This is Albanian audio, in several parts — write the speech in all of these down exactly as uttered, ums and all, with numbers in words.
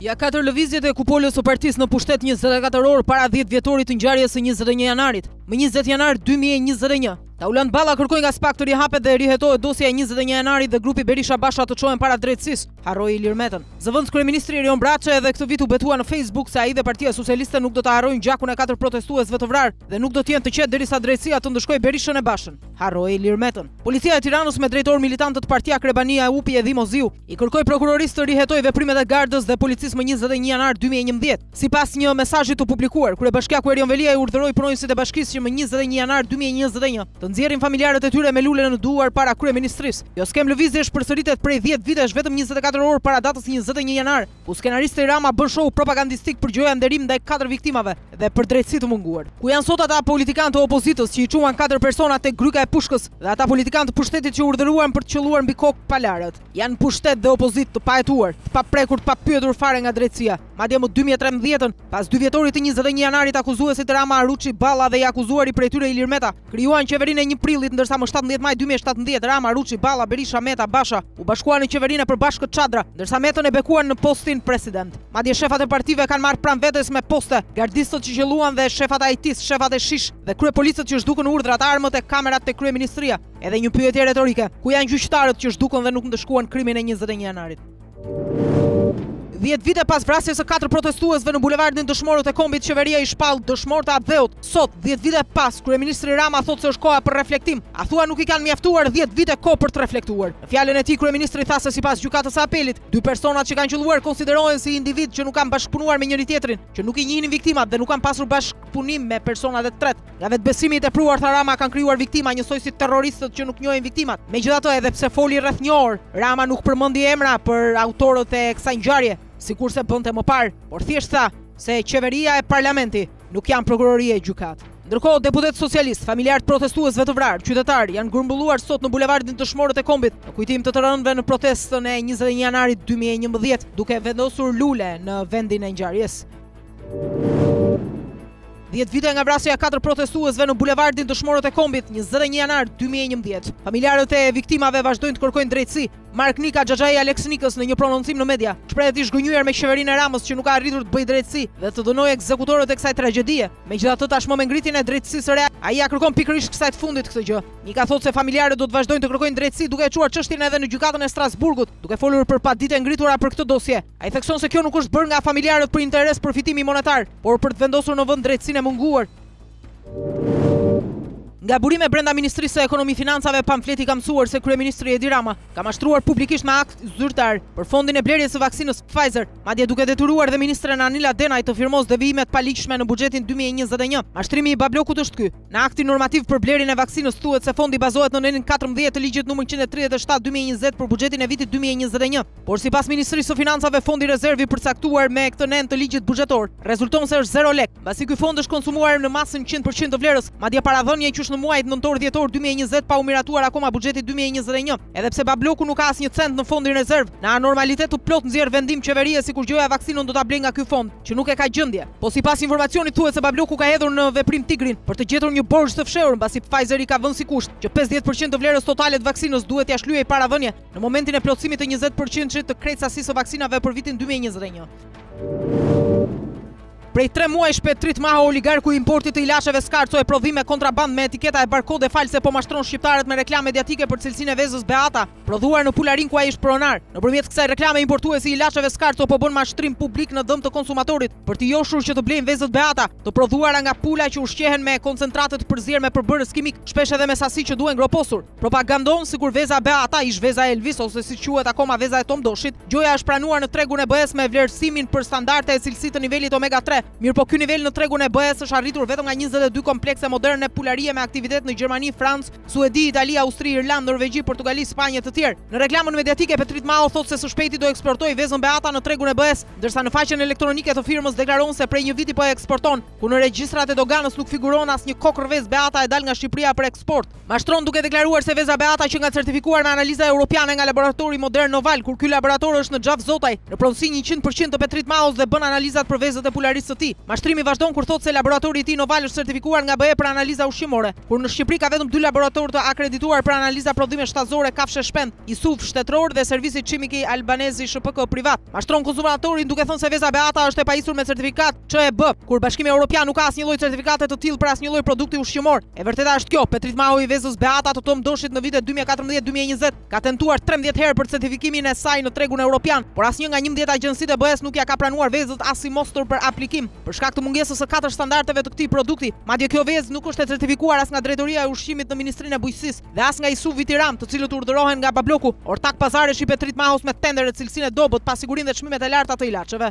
Ja katër lëvizjet e kupolës së partisë në pushtet njëzet e katër orë para dhjetë vjetorit të ngjarjes së njëzet e një janarit. Më njëzet janar dy mijë e njëzet e një. Taulant Balla kërkoi nga SPAK të rihapet dhe rihetohet dosja e njëzet e një janarit dhe grupi Berisha Basha të çohen para drejtësisë, harroi Ilir Metën. Zëvendës kryeministri Erion Braçe edhe këtë vit u betua në Facebook se ai dhe Partia Socialiste nuk do të harrojnë gjakun e katër protestuesve të vrarë dhe nuk do të jenë të qetë derisa drejtësia të ndëshkojë Berishën e Bashën, harroi Ilir Metën. Policia e Tiranës me drejtor militantë të Partia Krebania e U P I e Dhimoziu i kërkoi prokurorisë të rihetojë veprimet e gardës dhe policisë më njëzet e një janar dy mijë e njëmbëdhjetë. Sipas një mesazhi të publikuar, kryebashkiaku Erion Velia i urdhëroi punonjësit e bashkisë që më njëzet e një janar dy mijë e njëzet e një të nxjerrin familjarët e tyre me lule në duar para kryeministrisë. Jo skem lëvizjesh përsëritet prej dhjetë vitesh vetëm njëzet e katër orë para datës njëzet e një janar, ku skenaristi Rama bën show propagandistik për gjoja nderim ndaj katër viktimave dhe për drejtësi të munguar. Ku janë sot ata politikanë të opozitës që i çuan katër persona tek gryka e Pushkës dhe ata politikanë të pushtetit që urdhëruan për të qelluar mbi kokë palarët? Janë pushtet dhe opozitë të pahetuar, të paprekur, të papyetur fare nga drejtësia. Madje më dy mijë e trembëdhjetën, pas dy vjetorit të njëzet e një janarit, akuzuesit Rama, Aruçi, Balla dhe i akuzuari prej tyre Ilir Meta krijuan qeverinë e një prillit, ndërsa më shtatëmbëdhjetë maj dy mijë e shtatëmbëdhjetë Rama, Aruçi, Balla, Berisha, Meta, Basha u bashkuan në qeverinë e përbashkët Çadra, ndërsa Metën e bekuan në postin president. Madje shefat e partive kanë marrë pranë vetes me poste, gardistët që qelluan dhe shefat e ajtis, shefat e shish dhe kryepolicët që zhdukën urdhrat, armët e kamerat te kryeministria. Edhe një pyetje retorike, ku janë gjyqtarët që zhdukën dhe nuk ndëshkuan krimin e njëzet e një janarit? dhjetë vite pas vrasjes së katër protestuesve në bulevardin Dëshmorët e Kombit, qeveria i shpall dëshmorët e Abdheut. Sot, dhjetë vite pas, kryeministri Rama thotë se është koha për reflektim. A thua nuk i kanë mjaftuar dhjetë vite kohë për të reflektuar? Në fjalën e tij, kryeministri tha se sipas gjykatës së apelit, dy personat që kanë qelluar konsiderohen si individ që nuk kanë bashkëpunuar me njëri tjetrin, që nuk i njihnin viktimat dhe nuk kanë pasur bashkëpunim me personat e tretë. Nga vetbesimi i tepruar, tha Rama, kanë krijuar viktima njësoj si terroristët që nuk njohin viktimat. Megjithatë, edhe pse foli rreth një orë, Rama nuk përmendi emra për autorët e kësaj ngjarje, sikurse bënte më parë, por thjesht tha se qeveria e parlamenti nuk janë prokurori e gjykatë. Ndërkohë, deputet socialist, familjarët protestuesve të vrarë, qytetarë, janë grumbulluar sot në bulevardin Dëshmorët e Kombit, në kujtim të të rënëve në protestën e njëzet e një janarit dy mijë e njëmbëdhjetë, duke vendosur lule në vendin e ngjarjes. dhjetë vite nga vrasja e katër protestuesve në bulevardin Dëshmorët e Kombit, njëzet e një janar dy mijë e njëmbëdhjetë. Familjarët e viktimave vazhdojnë të kërkojnë drejtësi. Mark Nika, xhaxhai Alex Nikës, në një prononcim në media, shprehet i zhgënjur me qeverinë e Ramës që nuk ka arritur të bëjë drejtësi dhe të dënojë ekzekutorët e kësaj tragjedie. Megjithatë, tashmë me ngritjen e drejtësisë së re, ai ja kërkon pikërisht kësaj të fundit këtë gjë. Nika thotë se familjarët do të vazhdojnë të kërkojnë drejtësi, duke e çuar çështjen edhe në gjykatën e Strasburgut, duke folur për padite ngritura për këtë dosje. Ai thekson se kjo nuk është bërë nga familjarët për interes përfitimi monetar, por për të vendosur në vend drejtësinë e munguar. Nga burime brenda Ministrisë së Ekonomi Financave, Pamfleti ka mësuar se kryeministri Edi Rama ka mashtruar publikisht me akt zyrtar për fondin e blerjes së vaksinës Pfizer, madje duke detyruar dhe ministren Anila Denaj të firmos devijimet paligjshme në buxhetin dy mijë e njëzet e një. Mashtrimi i bablokut është ky. Në aktin normativ për blerjen e vaksinës thuhet se fondi bazohet në nenin katërmbëdhjetë të ligjit numër njëzet e tridhjetë e shtatë dy mijë e njëzet për buxhetin e vitit dy mijë e njëzet e një. Por sipas Ministrisë së Financave, fondi rezervi përcaktuar me këtë nen të ligjit buxhetor rezulton se është zero lek, mbasi ky fond është konsumuar në masën njëqind përqind të vlerës, madje paradhënia që është në muajin nëntor dhjetor dy mijë e njëzet pa u miratuar akoma buxheti dy mijë e njëzet e një. Edhe pse babloku nuk ka asnjë cent në fondin rezerv, në anormalitet të plot nxjerr vendim qeveria sikur gjoja vaksinën do ta blejë nga ky fond, që nuk e ka gjendje. Po sipas informacionit thuhet se babloku ka hedhur në veprim Tigrin për të gjetur një borxh të fshehur, mbasi Pfizer i ka vënë si kusht që pesëdhjetë përqind të vlerës totale të vaksinës duhet ia shlyejë paradhënie në momentin e plotësimit të njëzet përqind të krejt sasisë së vaksinave për vitin dy mijë e njëzet e një. Prej tre muajsh Petrit Maho, oligarku i importit të ilaçeve skarco e prodhime kontraband me etiketa e barkode false, po mashtron shqiptarët me reklamë mediatike për cilësinë e vezës Beata, prodhuar në Pularin ku ai është pronar. Nëpërmjet kësaj reklame, importuesi i ilaçeve skarco po bën mashtrim publik në dëm të konsumatorit për të joshur që të blejnë vezët Beata, të prodhuara nga pula që ushqehen me koncentrate të përzier me përbërës kimik, shpesh edhe me sasi që duhen groposur. Propagandon sikur veza Beata ish veza Elvis ose si quhet akoma veza e Tomdoshit. Gjoja është pranuar në tregun e B E S me vlerësimin për standarde e cilësisë të nivelit omega tre. Mirë po ky nivel në tregun e B E S është arritur vetëm nga njëzet e dy komplekse moderne pularie me aktivitet në Gjermani, Francë, Suedi, Itali, Austri, Irlandë, Norvegji, Portugali, Spanjë të tjerë. Në reklamën mediatike, Petrit Maho thotë se së shpejti do eksportojë vezën Beata në tregun e B E S, ndërsa në faqen elektronike të firmës deklaron se prej një viti po e eksporton, ku në regjistrat e doganës nuk figuron asnjë kokër vezë Beata e dal nga Shqipëria për eksport. Mashtron duke deklaruar se veza Beata që nga certifikuar me analiza europiane nga laboratori modern Noval, kur ky laborator është në Xhaf Zotaj, në pronësi njëqind përqind të Petrit Mahos dhe bën analizat për vezët e pularisë të tij. Mashtrimi vazhdon kur thotë se laboratori i tij Noval është certifikuar nga B E për analiza ushqimore, kur në Shqipëri ka vetëm dy laboratorë të akredituar për analiza prodhime shtazore, kafshë shpend, Isuf shtetëror dhe servisi Çimiki Albanezi Sh P K privat. Mashtron konsumatorin duke thënë se veza Beata është e pajisur me certifikat C E B, kur Bashkimi Evropian nuk ka asnjë lloj certifikate të tillë për asnjë lloj produkti ushqimor. E vërteta është kjo, Petrit Mahu i vezës Beata të Tom Doshit në vitet dy mijë e katërmbëdhjetë dy mijë e njëzet ka tentuar trembëdhjetë herë për certifikimin e saj në tregun evropian, por asnjë nga njëmbëdhjetë agjencitë e B E-s nuk ja ka pranuar vezët as si mostur për aplikim, për shkak të mungesës së katër standardeve të këtij produkti. Madje kjo vezë nuk është e certifikuar as nga Drejtoria e Ushqimit në Ministrinë e Bujqësisë dhe as nga Isuf Vitiram, të cilët urdhërohen nga Babloku. Ortak pazare shi Petrit Mahos me tender e cilësinë e dobët, pasigurinë dhe çmimet e larta të ilaçeve.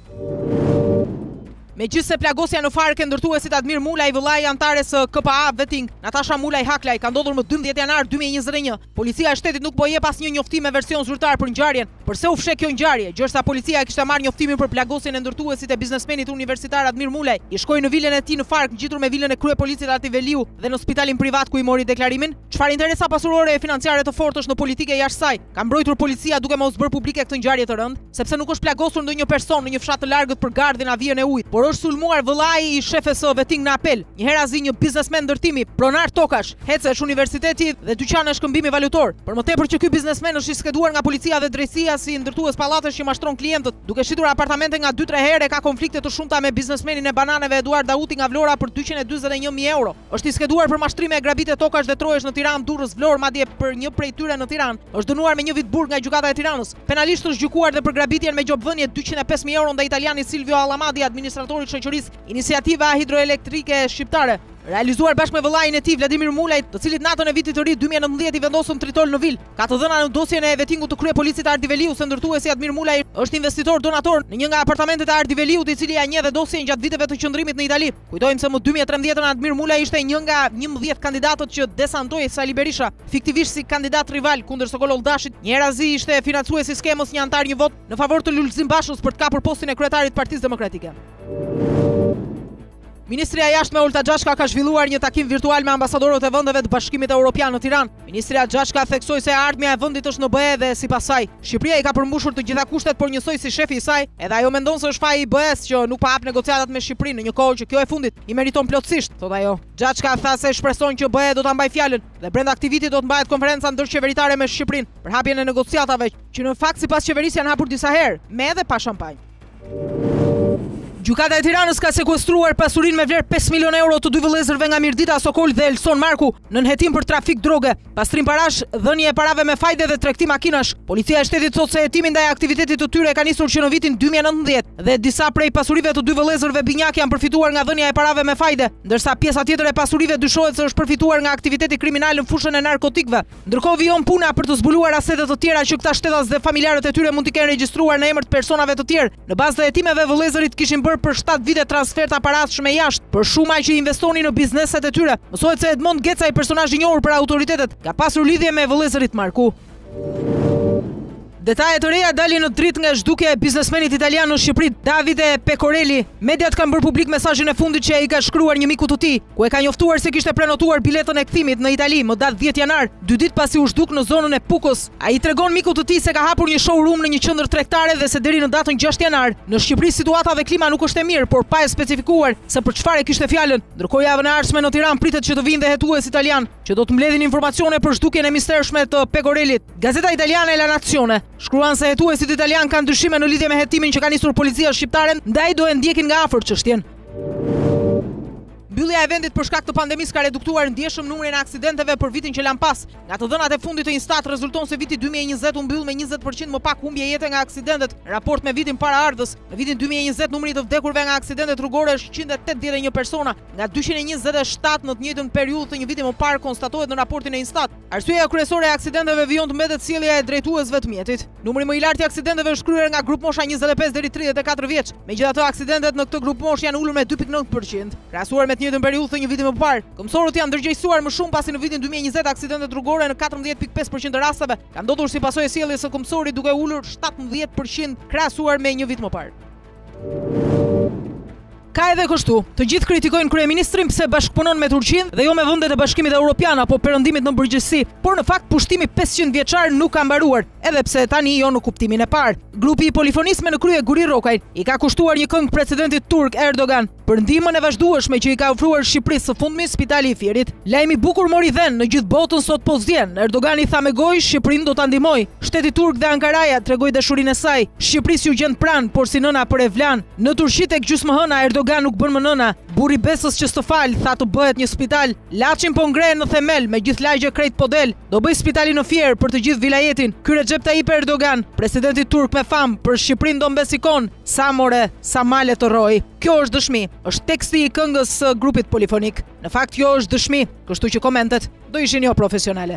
Megjithse plagosja në farke ndërtuesit Admir Mulaj, vëllai i antares së K P A Vetting, Natasha Mulaj Haklaj, ka ndodhur më dymbëdhjetë janar dy mijë e njëzet e një. Policia e shtetit nuk po jep asnjë njoftim me version zyrtar për ngjarjen. Përse u fsheh kjo ngjarje? Gjërsa policia e kishte marrë njoftimin për plagosjen e ndërtuesit e biznesmenit universitar Admir Mulaj, i shkoi në vilën e tij në fark, ngjitur me vilën e kryepolicit Ati Veliu dhe në spitalin privat ku i mori deklarimin. Çfarë interesa pasurore e financiare të fortë është në politikë jashtë saj? Ka mbrojtur policia duke mos bërë publike këtë ngjarje të rëndë, sepse nuk është plagosur ndonjë person në një fshat të largët për gardhin avijën e ujit, por është sulmuar vëllai i shefes së Vetting në apel. Një herë azi një biznesmen ndërtimi, pronar tokash, hecesh universiteti dhe dyqane shkëmbimi valutor. Për më tepër që ky biznesmen është i skeduar nga policia dhe drejtësia si ndërtues pallatesh që mashtron klientët, duke shitur apartamente nga dy tre herë, ka konflikte të shumta me biznesmenin e bananeve Eduard Dauti nga Vlora për dyqin e dyzet e një mijë euro. Është i skeduar për mashtrime e grabite tokash dhe trojesh në Tiranë, Durrës, Vlorë, madje për një prej tyre në Tiranë. Është dënuar me një vit burg nga gjykata e Tiranës. Penalisht është gjykuar dhe për grabitjen me gjobvënie dyqin e pesë mijë euro ndaj italianit Silvio Allamadi, administratorit shoqërisë Iniciativa Hidroelektrike Shqiptare, realizuar bashkë me vëllain e tij Vladimir Mulaj, të cilit natën e vitit të ri dy mijë e nëntëdhjetë i vendosën tritol në Vil. Ka të dhëna në dosjen e Vettingut të kryepolicit Ardi Veliu se ndërtuesi Admir Mulaj është investitor donator në një nga apartamentet e Ardi Veliut, i cili ja njeh dhe dosjen gjatë viteve të qëndrimit në Itali. Kujtojmë se më dy mijë e trembëdhjetë Admir Mulaj ishte një nga njëmbëdhjetë kandidatët që desantoi Sali Berisha, fiktivisht si kandidat rival kundër Sokol Dashit. Një herë azi ishte financuesi skemës një antar një vot në favor të Lulzim Bashës për të kapur postin e kryetarit të Partisë Demokratike. Ministria e Jashtme Olta Xhashka ka zhvilluar një takim virtual me ambasadorët e vendeve të Bashkimit Evropian në Tiranë. Ministria Xhashka theksoi se ardhmja e vendit është në B E dhe sipas saj, Shqipëria i ka përmbushur të gjitha kushtet, por njësoj si shefi i saj, edhe ajo mendon se është faji i B E-s që nuk pa hap negociatat me Shqipërinë në një kohë që kjo e fundit i meriton plotësisht, thot ajo. Xhashka tha se shpreson që B E do ta mbajë fjalën dhe brenda aktit vitit do të mbahet konferenca ndërqeveritare me Shqipërinë për hapjen e negociatave, që në fakt sipas qeverisë janë hapur disa herë, me edhe pa shampanjë. Gjykata e Tiranës ka sekuestruar pasurinë me vlerë pesë milionë euro të dy vëllezërve nga Mirdita Sokol dhe Elson Marku në nënhetim për trafik droge, pastrim parash, dhënie e parave me fajde dhe tregti makinash. Policia e shtetit thotë se hetimi ndaj aktivitetit të tyre ka nisur që në vitin dy mijë e nëntëdhjetë dhe disa prej pasurive të dy vëllezërve binjak janë përfituar nga dhënia e parave me fajde, ndërsa pjesa tjetër e pasurive dyshohet se është përfituar nga aktiviteti kriminal në fushën e narkotikëve. Ndërkohë vijon puna për të zbuluar asete të tjera që këta shtetas dhe familjarët e tyre mund të kenë regjistruar në emër të personave të tjerë. Në bazë të hetimeve vëllezërit kishin për shtatë vite transfer të aparatshëm me jashtë për shuma që investonin në bizneset e tyre. Mësohet se Edmond Geca, i personazh i njohur për autoritetet, ka pasur lidhje me vëllezërit Marku. Detaje të reja dalin në dritë nga zhdukja e biznesmenit italian në Shqipëri, Davide Pecorelli. Mediat kanë bërë publik mesazhin e fundit që ai ka shkruar një miku të tij, ku e ka njoftuar se kishte prenotuar biletën e kthimit në Itali më datë dhjetë janar, dy ditë pasi u zhduk në zonën e Pukos. Ai i tregon mikut të tij se ka hapur një showroom në një qendër tregtare dhe se deri në datën gjashtë janar në Shqipëri situata dhe klima nuk është e mirë, por pa e specifikuar se për çfarë kishte fjalën. Ndërkohë javën e ardhshme në Tiranë pritet që të vinë dhe hetues italian që do të mbledhin informacione për zhdukjen e mistershme të Pecorellit. Gazeta italiane La Nazione shkruan se hetuesit italian kanë dyshime në lidhje me hetimin që ka nisur policia shqiptare, ndaj do e ndjekin nga afër çështjen. Mbyllja e vendit për shkak të pandemisë ka reduktuar ndjeshëm numrin e aksidenteve për vitin që lan pas. Nga të dhënat e fundit të Instat rezulton se viti dy mijë e njëzet u mbyll me njëzet përqind më pak humbje jete nga aksidentet, raport me vitin paraardhës. Në vitin dy mijë e njëzet numri i të vdekurve nga aksidentet rrugore është njëqind e tetëdhjetë e një persona, nga dyqind e njëzet e shtatë në të njëjtën periudhë të një viti më parë, konstatohet në raportin e Instat. Arsyeja kryesore e aksidenteve vijon të mbetet sjellja e drejtuesve të mjetit. Numri më i lartë i aksidenteve është kryer nga grup mosha njëzet e pesë deri tridhjetë e katër vjeç. Megjithatë, aksidentet në këtë grup moshë janë ulur me dy pikë nëntë përqind, krahasuar me të njëjtën periudhë të një viti më parë. Këmbësorët janë ndërgjegjësuar më shumë pasi në vitin dy mijë e njëzet aksidentet rrugore në katërmbëdhjetë pikë pesë përqind të rasteve kanë ndodhur si pasojë e sjelljes së këmbësorit, duke ulur shtatëmbëdhjetë përqind krahasuar me një vit më parë. Ka edhe kështu, të gjithë kritikojnë kryeministrin pse bashkëpunon me Turqinë dhe jo me vendet e Bashkimit Evropian apo perëndimit në përgjithësi, por në fakt pushtimi pesëqind vjeçar nuk ka mbaruar, edhe pse tani jo në kuptimin e parë. Grupi i polifonisme në krye Guri Rokaj i ka kushtuar një këngë presidentit turk Erdogan për ndihmën e vazhdueshme që i ka ofruar Shqipërisë së fundmi Spitali i Firit. Lajmi i bukur mori dhënë në gjithë botën sot po zgjen. Erdogan i tha me gojë Shqipërinë do ta ndihmoj. Shteti turk dhe Ankaraja tregoi dashurinë e saj. Shqipërisë ju gjend pranë, por si nëna për Evlan. Në Turqi tek gjysmëhëna Erdogan nuk bën më nëna. Burri besës që s'të fal, tha të bëhet një spital. Laçin po ngren në themel me gjithë lagje krejt po del. Do bëj spitalin në Fier për të gjithë vilajetin. Ky Recep Tayyip Erdogan, presidenti turk me fam, për Shqipërinë do mbesikon. Sa more, sa male të rroj. Kjo është dëshmi, është teksti i këngës së grupit polifonik. Në fakt kjo është dëshmi, kështu që komentet do ishin jo profesionale.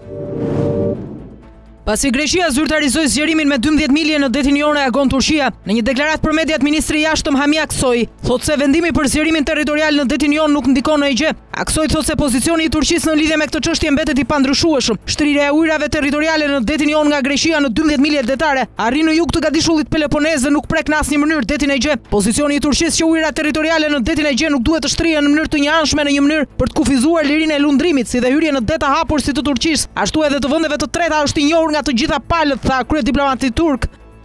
Pasi Greqia zyrtarizoi zgjerimin me dymbëdhjetë milje në detin Jone Agon Turqia, në një deklaratë për mediat ministri i jashtëm Hamia Aksoi thotë se vendimi për zgjerimin territorial në detin Jon nuk ndikon në gjë. Aksoi thotë se pozicioni i Turqisë në lidhje me këtë çështje mbetet i pandryshueshëm. Shtrirja e ujrave territoriale në detin Jon nga Greqia në dymbëdhjetë milje detare arrin në jug të gadishullit Peloponez dhe nuk prek në asnjë mënyrë detin e gjë. Pozicioni i Turqisë që ujrat territoriale në detin e gjë nuk duhet të shtrihen në mënyrë të njëanshme në një mënyrë për të kufizuar lirinë e lundrimit, si dhe hyrje në det të hapur si të Turqisë, ashtu edhe të vendeve të treta është i njohur nga të gjitha palët, tha kryediplomati turk.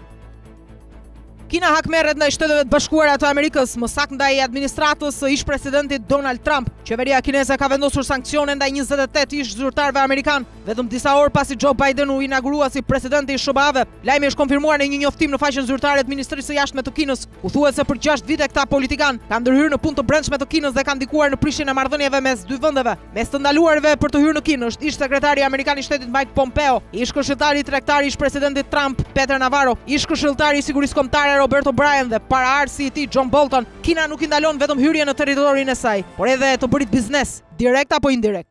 Kina hak merret ndaj Shteteve të Bashkuara të Amerikës, më saktë ndaj administratës së ish-presidentit Donald Trump. Qeveria kineze ka vendosur sanksione ndaj njëzet e tetë ish zyrtarëve amerikan, vetëm disa orë pasi Joe Biden u inaugurua si presidenti i S B A-ve. Lajmi është konfirmuar në një njoftim në faqen zyrtare të Ministrisë së Jashtme të Kinës, ku thuhet se për gjashtë vite këta politikan kanë ndërhyrë në punë të brendshme të Kinës dhe kanë ndikuar në prishjen e marrëdhënieve mes dy vendeve. Mes të ndaluarve për të hyrë në Kinë është ish sekretari amerikan i shtetit Mike Pompeo, ish këshilltari tregtar i ish presidentit Trump Peter Navarro, ish këshilltari i sigurisë kombëtare Robert O'Brien dhe paraardhësi i tij John Bolton. Kina nuk i ndalon vetëm hyrjen në territorin e saj, por edhe të bërit biznes, direkt apo indirekt.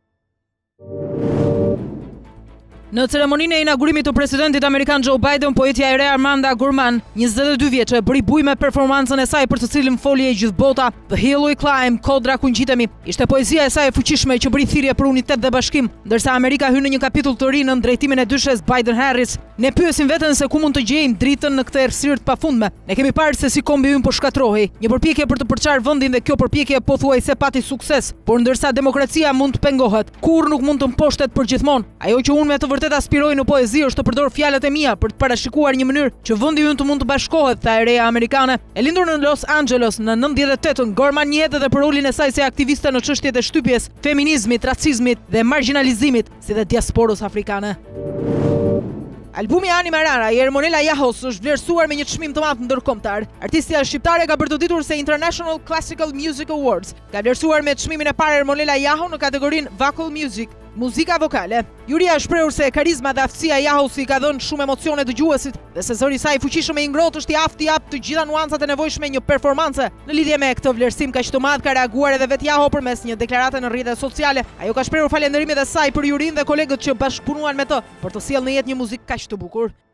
Në ceremoninë e inaugurimit të presidentit amerikan Joe Biden, poetja e re Amanda Gorman, njëzet e dy vjeçe, bëri bujë me performancën e saj për të cilën foli e gjithë bota. The Hill We Climb, kodra ku ngjitemi. Ishte poezia e saj e fuqishme që bëri thirrje për unitet dhe bashkim, ndërsa Amerika hyn në një kapitull të ri në drejtimin e dyshes Biden-Harris. Ne pyesim veten se ku mund të gjejmë dritën në këtë errësirë të pafundme. Ne kemi parë se si kombi ynë po shkatrohej, një përpjekje për të përçarë vendin dhe kjo përpjekje pothuajse pati sukses. Por ndërsa demokracia mund të pengohet, kurrë nuk mund të mposhtet përgjithmonë. Ajo që unë me të vërtet aspiroj në poezi është të përdor fjalët e mia për të parashikuar një mënyrë që vendi ynë të mund të bashkohet, tha e reja amerikane. E lindur në Los Angeles në nëntëdhjetë e tetën, Gorman njihet edhe për rolin e saj si aktiviste në çështjet e shtypjes, feminizmit, racizmit dhe marginalizimit, si dhe diasporës afrikane. Albumi Anima Rara i Ermonela Jahos është vlerësuar me një çmim të madh ndërkombëtar. Artistja shqiptare ka bërë të ditur se International Classical Music Awards ka vlerësuar me çmimin e parë Ermonela Jaho në kategorinë Vocal Music, muzika vokale. Juria është shprehur se karizma dhe aftësia e Jahos i ka dhënë shumë emocione dëgjuesit dhe se zëri i saj i fuqishëm e i ngrohtë është i aftë i jap të gjitha nuancat e nevojshme një performance. Në lidhje me këtë vlerësim kaq të madh ka reaguar edhe vet Jaho përmes një deklarate në rrjetet sociale. Ajo ka shprehur falënderimet e saj për jurinë dhe kolegët që bashkëpunuan me të për të sjellë në jetë një muzikë kaq të bukur.